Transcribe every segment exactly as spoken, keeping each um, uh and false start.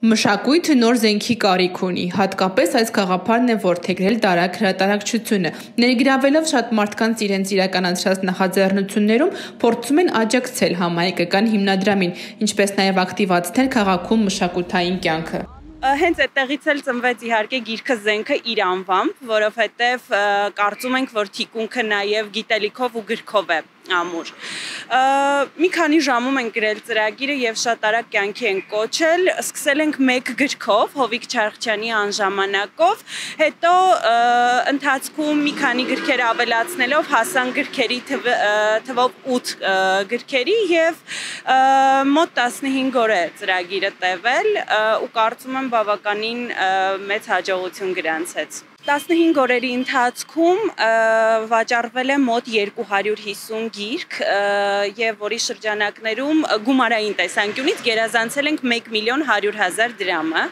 Մշակույթը նոր զենքի կարիք ունի, հատկապես այս գաղափարն է որդեգրել Դարակ հրատարակչությունը։ Ներգրավելով շատ մարդկանց իրենց իրականացրած նախաձեռնություններում, փորձում են աջակցել համահայկական հիմնադրամին, ինչպես նաև ակտիվացնել քաղաքում մշակութային կյանքը։ Հենց այդտեղից էլ ծնվեց իհարկե գիրքը զենքը իր անվամբ, որովհետև կարծում ենք, որ թիկունքը նաև գիտելիքով ու գրքով է ամուր։ Մի քանի ժամում ենք գրել ծրագիրը եւ շատ արագ կյանքի ենք կոչել, սկսել ենք մեկ գրքով, Հովիկ Չարխչյանի անժամանակով, հետո ընթացքում մի քանի գրքեր ավելացնելով հասան գրքերի թվով ութ գրքերի եւ մոտ տասնհինգ օր է ծրագիրը տևել ու կարծում եմ բավականին մեծ հաջողություն գրանցեց։ տասնհինգ օրերի ընթացքում վաճառվել է մոտ երկու հարյուր հիսուն գիրք եւ որի շրջանակներում գումարային տեսանկյունից գերազանցել ենք մեկ միլիոն հարյուր հազար դրամը։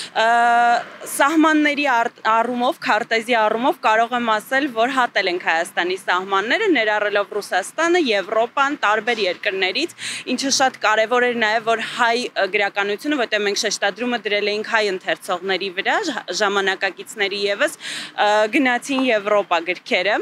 Սահմանների առումով, քարտեզի առումով կարող եմ ասել, որ հատել ենք Հայաստանի սահմանները, ներառելով Ռուսաստանը, Եվրոպան, տարբեր երկրներից, ինչը շատ կարեւոր էր նաեւ, որ հայ գրականությունը, որտեղ մենք շեշտադրումը դրել էինք հայ ընթերցողների վրա, ժամանակակիցների եւս գնացին Եվրոպա գրքերը,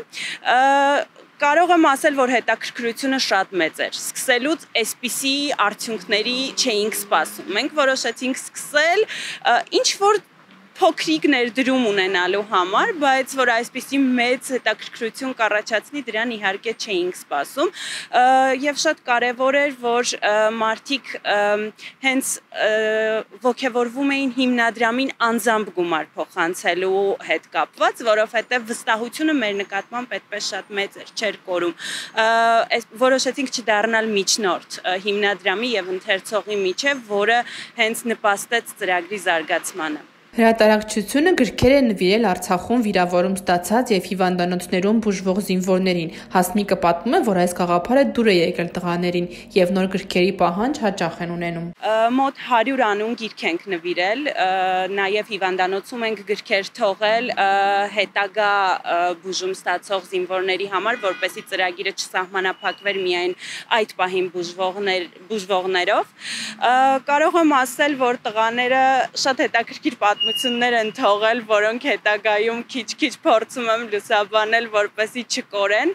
կարող եմ ասել, որ հետաքրքրությունը շատ մեծ էր, սկսելուց այսպիսի արդյունքների չէինք սպասում, մենք որոշեցինք սկսել ինչ-որ փոքրիկ ներդրում ունենալու համար, բայց որ այսպիսի մեծ հետաքրքրություն կառաջացնի դրան իհարկե չէինք սպասում եւ շատ կարեւոր էր, որ մարդիկ հենց ողջևորվում էին հիմնադրամին անձամբ գումար փոխանցելու հետ կապված, որովհետեւ վստահությունը մեր նկատմամբ այդպես շատ մեծ էր, չէր կորում։ Որոշեցինք չդառնալ միջնորդ հիմնադրամի եւ ընթերցողի միջեւ, որը հենց նպաստեց ծրագրի զարգացմանը։ Հրատարակչությունը գրքեր է նվիրել Արցախում վիրավորում ստացած եւ հիվանդանոցներում բուժվող զինվորներին։ Հասմիկը պատմում է, որ այս գաղափարը դուր է եկել տղաներին եւ նոր գրքերի պահանջ հաճախ են ունենում։ Մոտ հարյուր անուն գիրք ենք նվիրել, նաեւ հիվանդանոցում ենք գրքեր թողել հետագա բուժում ստացող զինվորների համար, որպեսզի ծրագիրը չսահմանափակվեր միայն այդ պահին բուժվողներ բուժվողներով։ Կարող եմ ասել, որ տղաները շատ հետաքրքիր պատմություններ են թողել, որոնք հետագայում քիչ-քիչ փորձում եմ լուսաբանել, որպեսզի չկորեն։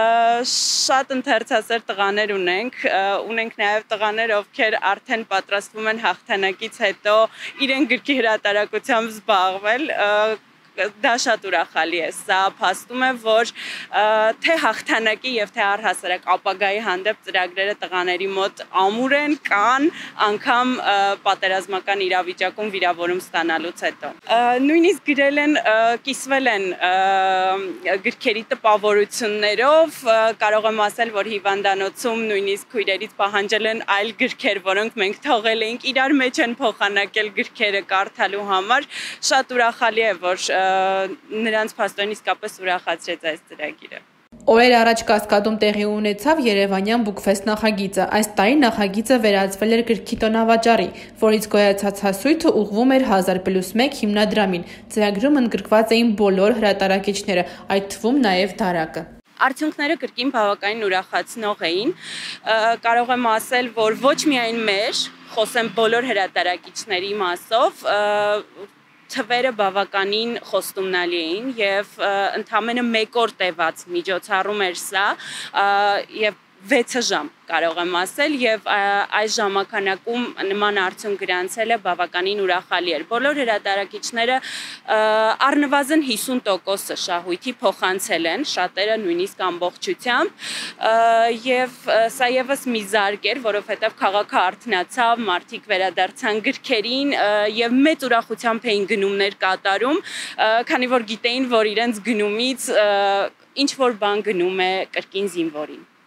Շատ ընթերցասեր տղաներ ունենք, ունենք նաև տղաներ, ովքեր արդեն պատրաստվում են հաղթանակից հետո իրեն գրքի հրատարակությամբ զբաղվել։ Դա շատ ուրախալի է, սա փաստում է, որ թե հաղթանակի եւ թե առհասարակ ապագայի հանդեպ ծրագրերը տղաների մոտ ամուր են, կան, անգամ պատերազմական իրավիճակում վիրավորում ստանալուց հետո։ Նույնիսկ գրել են, կիսվել են գրքերի տպավորություններով, կարող եմ ասել, որ հիվանդանոցում նույնիսկ քույրերից պահանջել են այլ գրքեր, որոնք մենք թողել էինք, իրար մեջ են փոխանակել գրքերը կարդալու համար, շատ ուրախալի է, որ նրանց փաստորեն իսկապես ուրախացրեց այս ծրագիրը։ Օրեր առաջ Կասկադում տեղի ունեցավ Երևանյան Բուկֆեստ նախագիծը։ Այս տարի նախագիծը վերածվել էր գրքի տոնավաճառի, որից գոյացած հասույթը ուղղվում էր հազար պլյուս մեկ հիմնադրամին։ Ծրագրում ընդգրկված էին բոլոր հրատարակիչները, այդ թվում նաև Դարակը։ Արդյունքները կրկին բավականին ուրախացնող էին, կարող եմ ասել, որ ոչ միայն մեր, խոսեմ բոլոր հրատարակիչների մասով, թվերը բավականին խոստումնալի էին եւ ընդամենը մեկ օր տևած միջոցառում էր սա եւ վեցը ժամ կարող եմ ասել եւ այս ժամանականակում նման արդյունք գրանցելը բավականին ուրախալի էր։ Բոլոր հրատարակիչները առնվազն հիսուն տոկոսը շահույթի փոխանցել են, շատերը նույնիսկ ամբողջությամբ եւ սա եւս մի զարկ էր, որովհետեւ քաղաքը արթնացավ, մարդիկ վերադարձան գրքերին եւ մեծ ուրախությամբ էին գնումներ կատարում, քանի որ գիտեին, որ իրենց գնումից ինչ որ բան գնում է կրկին զինվորին։